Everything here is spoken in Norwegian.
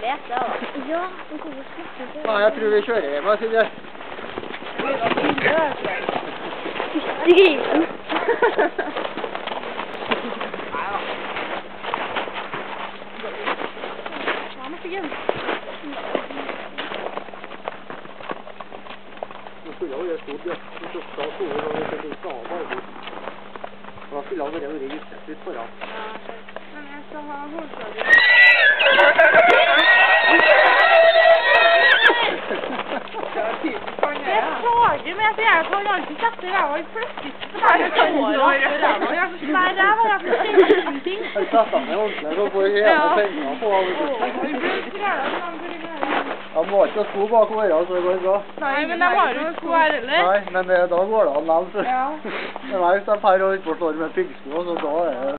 vet det, da. Ja, men hvorfor snakker du? Nei, jeg tror vi kjører hjem, jeg synes jeg. Grisen. Nå skulle jeg jo gjøre stort, ja. Vi skal ta store, og vi skal ikke av bare bort. Da skulle jeg allerede vært utsatt litt foran. Ja, men jeg skal ha hovedsaker. Jeg klager med at jeg kan alltid sette ræva i pløkkigt. Det er jo tårer. Jeg er så svær ræva, jeg får se ingenting. Jeg satt meg ordentlig, så får jeg hele penger på av Jeg må ikke ha sko bak året, så det går bra. Nei, men jeg har jo ikke sko her heller. Nei, men da går det an likevel. Ja. Men hvis jeg får ut på slår med piggsko, så da er det...